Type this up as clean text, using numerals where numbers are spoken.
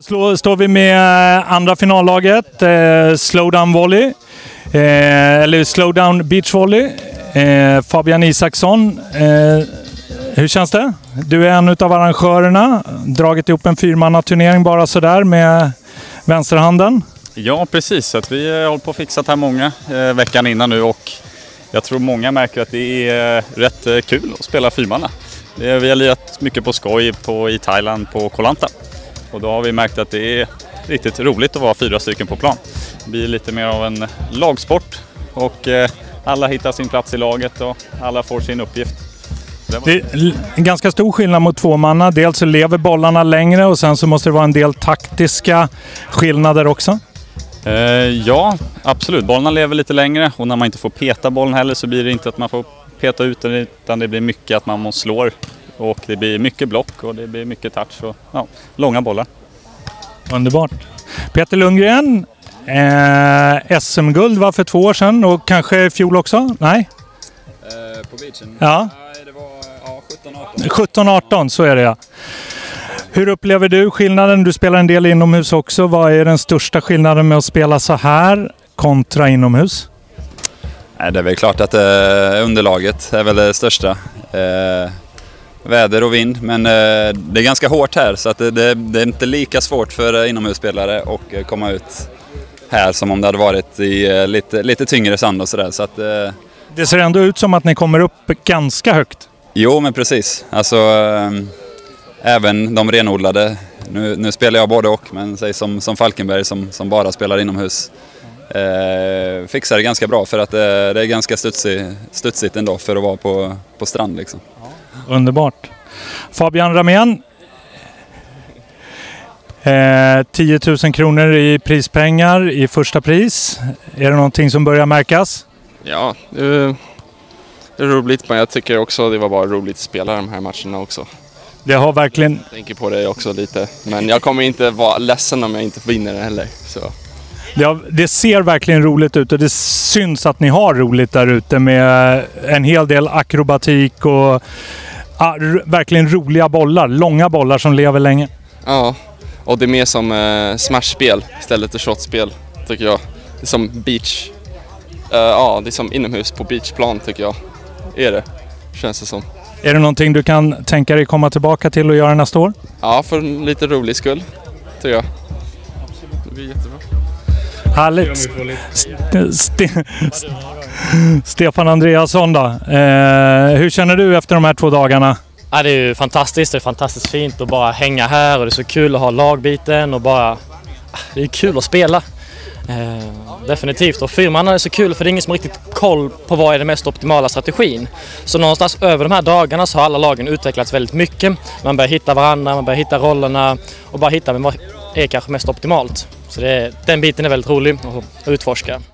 Står vi med andra finallaget, Slowdown Volley, eller Slowdown Beach Volley, Fabian Isaksson. Hur känns det? Du är en av arrangörerna, dragit ihop en 4-manna-turnering bara sådär med vänsterhanden. Ja, precis. Så att vi har hållit på och fixat här många veckan innan nu, och jag tror många märker att det är rätt kul att spela 4-manna. Vi har lirat mycket på skoj i Thailand på Koh Lanta. Och då har vi märkt att det är riktigt roligt att vara 4 stycken på plan. Det blir lite mer av en lagsport, och alla hittar sin plats i laget och alla får sin uppgift. Det är en ganska stor skillnad mot 2-manna. Dels så lever bollarna längre, och sen så måste det vara en del taktiska skillnader också. Ja, absolut. Bollarna lever lite längre, och när man inte får peta bollen heller så blir det inte att man får peta ut den, utan det blir mycket att man slår. Och det blir mycket block och det blir mycket touch och långa bollar. Underbart. Peter Lundgren, SM-guld var för 2 år sedan, och kanske fjol också? Nej? På beachen? Ja. Nej, det var 17-18, så är det ja. Hur upplever du skillnaden? Du spelar en del inomhus också. Vad är den största skillnaden med att spela så här kontra inomhus? Det är väl klart att underlaget är väl det största. Väder och vind, men det är ganska hårt här, så att det är inte lika svårt för inomhusspelare att komma ut här som om det hade varit i lite tyngre sand och sådär. Så att, det ser ändå ut som att ni kommer upp ganska högt. Jo, men precis. Alltså, även de renodlade, nu spelar jag både och, men säg som Falkenberg som bara spelar inomhus, fixar det ganska bra, för att det är ganska studsigt ändå för att vara på strand liksom. Underbart. Fabian Ramén, 10 000 kronor i prispengar i första pris. Är det någonting som börjar märkas? Ja, det är roligt, men jag tycker också det var bara roligt att spela de här matcherna också. Det har verkligen... Jag tänker på det också lite, men jag kommer inte vara ledsen om jag inte vinner det heller. Så. Det ser verkligen roligt ut, och det syns att ni har roligt där ute med en hel del akrobatik och verkligen roliga bollar, långa bollar som lever länge. Ja, och det är mer som smashspel istället för shotspel, tycker jag. Det är som beach. Ja, det är som inomhus på beachplan, tycker jag. Är det, känns det som. Är det någonting du kan tänka dig komma tillbaka till och göra nästa år? Ja, för lite rolig skull, tycker jag. Det blir jättebra. Härligt. Stefan Andreasson då. Hur känner du efter de här 2 dagarna? Ja, det är ju fantastiskt. Det är fantastiskt fint att bara hänga här, och det är så kul att ha lagbiten och bara... Det är kul att spela. Definitivt. Och 4-manna är så kul, för det är ingen som har riktigt koll på vad är den mest optimala strategin. Så någonstans över de här dagarna så har alla lagen utvecklats väldigt mycket. Man börjar hitta varandra, man börjar hitta rollerna och bara hitta vad är kanske mest optimalt. Så den biten är väldigt rolig att utforska.